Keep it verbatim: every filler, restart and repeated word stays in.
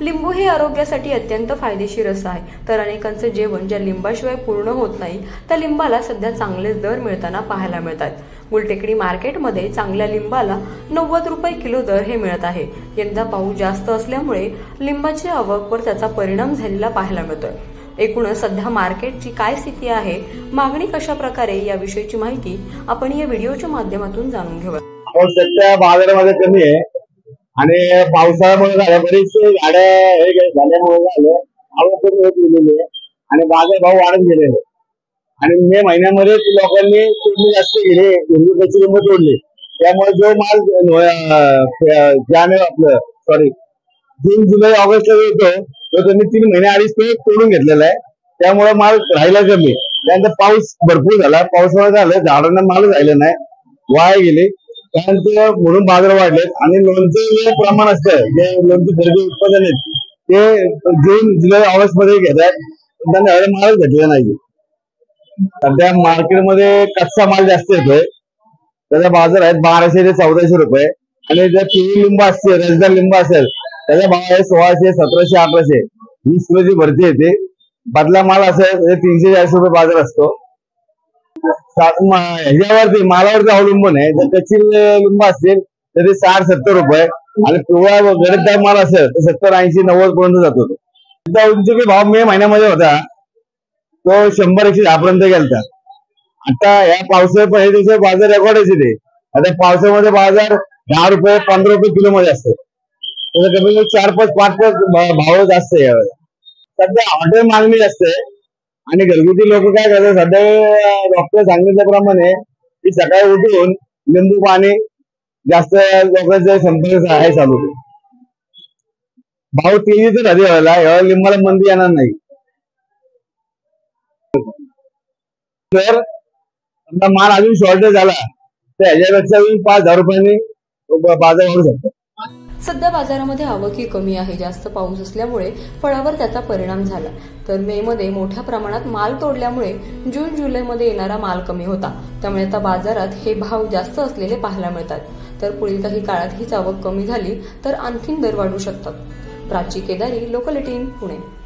लिंबू हे आरोग्यासाठी अत्यंत फायदेशीर असं आहे, तर अनेकांचं जेवण ज्या लिंबाशिवाय पूर्ण होत नाही त्या लिंबाला सध्या चांगले दर मिळताना पाहायला मिळतात। गुलटेकडी मार्केटमध्ये चांगल्या लिंबाला नव्वद रुपये किलो दर हे मिळत आहे। यंदा पाऊस जास्त असल्यामुळे लिंबाची आवकवर त्याचा परिणाम झालेला पाहायला मिळतोय। एकूणच सध्या मार्केटची काय स्थिती आहे, मागणी कशा प्रकारे याविषयीची माहिती आपण या व्हिडिओच्या माध्यमातून जाणून घेऊया। सध्या बाजारामध्ये कमी आहे आणि पावसाळ्यामुळे झालं बरीचशी गाड्या हे झाल्यामुळे झालं आवक कमी होत गेलेली आहे आणि बाजार भाव वाढत गेलेले आणि मे महिन्यामध्ये लोकांनी तोडणी जास्त केली, हिरवी लिंब तोडली, त्यामुळे जो माल जाने आपलं सॉरी जून जुलै ऑगस्ट येतो तो त्यांनी तीन महिने अडीच ते तोडून घेतलेला आहे, त्यामुळे माल राहिला कमी। त्यानंतर पाऊस भरपूर झाला, पावसामुळे झालं झाडांना माल राहिला नाही, वाया गेले, त्यानंतर म्हणून बाजार वाढले आणि लोणचं जे प्रमाण असतं जे लोणची खरेदी उत्पादन आहेत ते जून जुलै ऑगस्ट मध्ये घेतात, त्यांना एवढा मालच भेटलेला नाही। सध्या मार्केटमध्ये कच्चा माल जास्त येतोय, त्याचा बाजार आहे बाराशे ते चौदाशे रुपये आणि जर पिवळी लिंब असते रसदार लिंब असेल त्याचा भाव आहे सोळाशे सतराशे अठराशे वीस किलोची भरती येते। बदला माल असेल तीनशे चारशे रुपये बाजार असतो। ह्याच्यावरती मालावरती अवलंबून आहे, जर कच्ची लिंब असतील तर ते साठ सत्तर रुपये आणि पिवळा गडदार माल असेल तर सत्तर ऐंशी नव्वद पर्यंत जातो। सध्या उंची भाव मे महिन्यामध्ये होता तो शंभर एकशे दहा पर्यंत गेलता। आता या पावसाळ्यात पहिले बाजार रेकॉर्डच येते, आता पावसामध्ये बाजार दहा रुपये पंधरा रुपये किलो मध्ये असतो, त्याचा कमी कमी चार पाच पाच पाच भाव जास्त आहे यावेळेस। सध्या हॉटेल मागणी जास्त आहे आणि घरगुती लोक काय करतात, सध्या डॉक्टर सांगितल्याप्रमाणे की सकाळी उठून लिंबू पाणी जास्त लोकांचा संपर्क आहे चालू। भाव तेजीच राहते व्हायला, एवढ्या लिंबाला मंदी येणार नाही। जर समजा माल अजून शॉर्टेज झाला तर ह्याच्यापेक्षा पाच हजार रुपयांनी बाजार वाढू शकतो। सध्या बाजारामध्ये आवक ही कमी आहे, जास्त पाऊस असल्यामुळे फळावर त्याचा परिणाम झाला, तर मे मध्ये मोठ्या प्रमाणात माल तोडल्यामुळे जून जुलै मध्ये येणारा माल कमी होता, त्यामुळे आता बाजारात हे भाव जास्त असलेले पाहायला मिळतात। तर पुढील काही काळात हीच आवक कमी झाली तर आणखीन दर वाढू शकतात। Prachi Kedari, Local eighteen, Pune.